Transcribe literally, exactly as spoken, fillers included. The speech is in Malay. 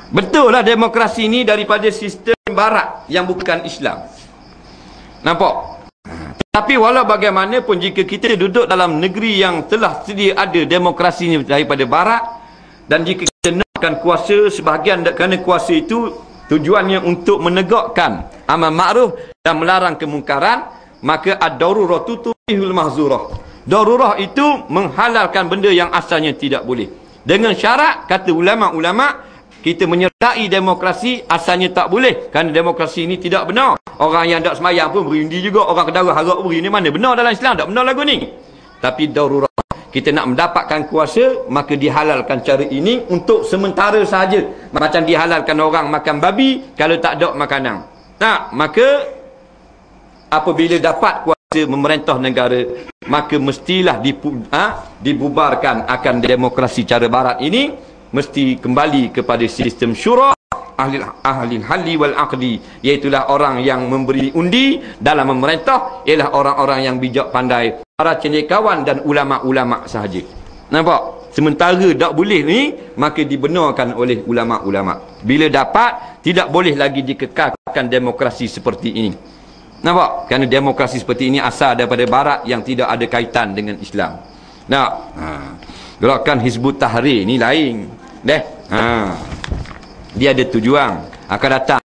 Betul lah demokrasi ni daripada sistem barat yang bukan Islam. Nampak? Tapi walau bagaimanapun jika kita duduk dalam negeri yang telah sedia ada demokrasi daripada barat, dan jika kita nakkan kuasa sebahagian, kerana kuasa itu tujuannya untuk menegakkan amal ma'ruf dan melarang kemungkaran, maka ad-daruratu tubihul mahzurah. Darurah itu menghalalkan benda yang asalnya tidak boleh. Dengan syarat, kata ulama-ulama, kita menyertai demokrasi asalnya tak boleh, kerana demokrasi ini tidak benar. Orang yang tak semayang pun berundi juga, orang kedara harap beri. Ini mana benar dalam Islam? Tak benar lagu ni. Tapi darurah, kita nak mendapatkan kuasa, maka dihalalkan cara ini untuk sementara sahaja. Macam dihalalkan orang makan babi kalau tak ada makanan. Nah, maka apabila dapat kuasa memerintah negara, maka mestilah dipu, ha, dibubarkan akan demokrasi cara barat ini. Mesti kembali kepada sistem syura, ahli ahli halli wal aqdi, iaitulah orang yang memberi undi dalam memerintah ialah orang-orang yang bijak pandai, para cendekiawan dan ulama-ulama sahaja. Nampak? Sementara tak boleh ni, maka dibenarkan oleh ulama-ulama. Bila dapat, tidak boleh lagi dikekalkan demokrasi seperti ini. Nampak? Kerana demokrasi seperti ini asal daripada barat yang tidak ada kaitan dengan Islam. Nah, ha. Gerakan Hizbut Tahrir ni lain. Deh. Ha. Dia ada tujuan akan datang